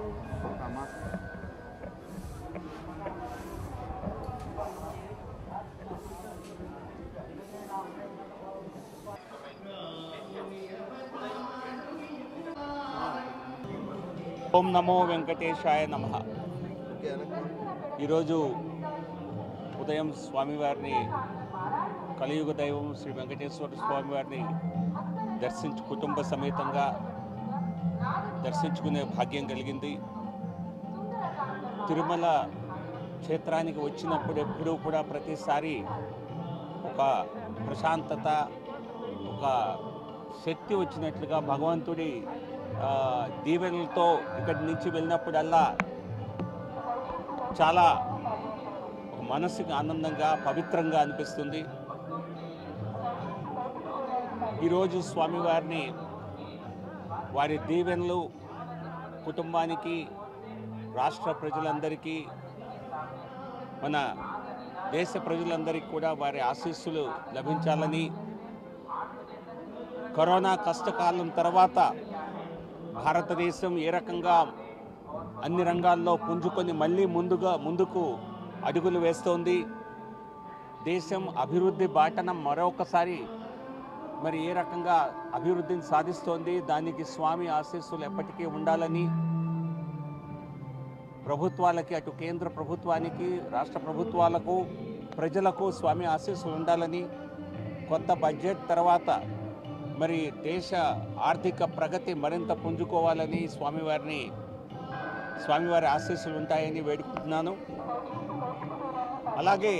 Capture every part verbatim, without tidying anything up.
ఓం నమో వెంకటేశాయ నమః. ఈరోజు ఉదయం స్వామివారిని కలియుగ దైవం శ్రీ వెంకటేశ్వర స్వామివారిని దర్శించు కుటుంబ సమేతంగా దర్శించుకునే భాగ్యం కలిగింది. తిరుమల క్షేత్రానికి వచ్చినప్పుడు ఎప్పుడూ కూడా ప్రతిసారి ఒక ప్రశాంతత, ఒక శక్తి వచ్చినట్లుగా భగవంతుడి దీవెనలతో ఇక్కడి నుంచి వెళ్ళినప్పుడల్లా చాలా మనసుకు ఆనందంగా పవిత్రంగా అనిపిస్తుంది. ఈరోజు స్వామివారిని వారి దీవెనలు కుటుంబానికి, రాష్ట్ర ప్రజలందరికీ, మన దేశ ప్రజలందరికీ కూడా వారి ఆశీస్సులు లభించాలని, కరోనా కష్టకాలం తర్వాత భారతదేశం ఏ రకంగా అన్ని రంగాల్లో పుంజుకొని మళ్ళీ ముందుగా ముందుకు అడుగులు వేస్తోంది, దేశం అభివృద్ధి బాటన మరొకసారి మరి ఏ రకంగా అభివృద్ధిని సాధిస్తోంది, దానికి స్వామి ఆశీస్సులు ఎప్పటికీ ఉండాలని, ప్రభుత్వాలకి, అటు కేంద్ర ప్రభుత్వానికి, రాష్ట్ర ప్రభుత్వాలకు, ప్రజలకు స్వామి ఆశీస్సులు ఉండాలని, కొత్త బడ్జెట్ తర్వాత మరి దేశ ఆర్థిక ప్రగతి మరింత పుంజుకోవాలని స్వామివారిని స్వామివారి ఆశీస్సులు ఉంటాయని వేడుకుంటున్నాను. అలాగే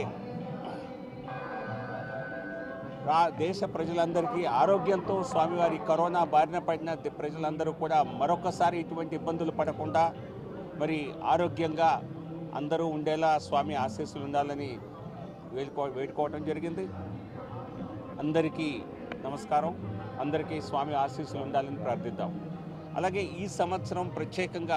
రా దేశ ప్రజలందరికీ ఆరోగ్యంతో స్వామివారి కరోనా బారిన పడిన ప్రజలందరూ కూడా మరొకసారి ఇటువంటి ఇబ్బందులు పడకుండా మరి ఆరోగ్యంగా అందరూ ఉండేలా స్వామి ఆశీస్సులు ఉండాలని వేడుకో వేడుకోవటం జరిగింది. అందరికీ నమస్కారం. అందరికీ స్వామి ఆశీస్సులు ఉండాలని ప్రార్థిద్దాం. అలాగే ఈ సంవత్సరం ప్రత్యేకంగా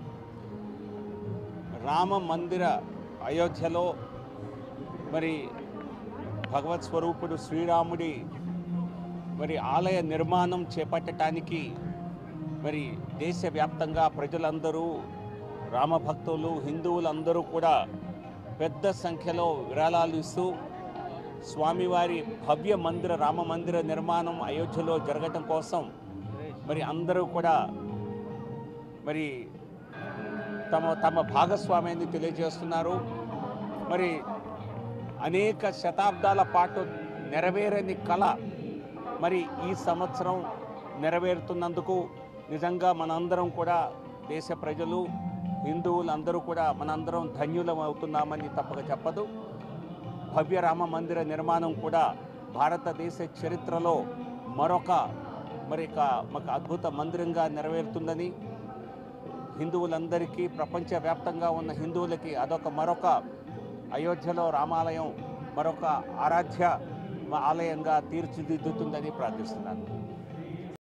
రామ మందిర అయోధ్యలో మరి భగవత్ స్వరూపుడు శ్రీరాముడి మరి ఆలయ నిర్మాణం చేపట్టడానికి మరి దేశవ్యాప్తంగా ప్రజలందరూ, రామభక్తులు, హిందువులందరూ కూడా పెద్ద సంఖ్యలో విరాళాలు ఇస్తూ స్వామివారి భవ్య మందిర రామ మందిర నిర్మాణం అయోధ్యలో జరగటం కోసం మరి అందరూ కూడా మరి తమ తమ భాగస్వామ్యాన్ని తెలియజేస్తున్నారు. మరి అనేక శతాబ్దాల పాటు నెరవేరని కళ మరి ఈ సంవత్సరం నెరవేరుతున్నందుకు నిజంగా మనందరం కూడా, దేశ ప్రజలు, హిందువులందరూ కూడా మనందరం ధన్యులం అవుతున్నామని తప్పక చెప్పదు. భవ్య రామ మందిర నిర్మాణం కూడా భారతదేశ చరిత్రలో మరొక మరి ఒక అద్భుత మందిరంగా నెరవేరుతుందని, హిందువులందరికీ, ప్రపంచవ్యాప్తంగా ఉన్న హిందువులకి అదొక మరొక అయోధ్యలో రామాలయం మరొక ఆరాధ్య ఆలయంగా తీర్చిదిద్దుతుందని ప్రార్థిస్తున్నాను.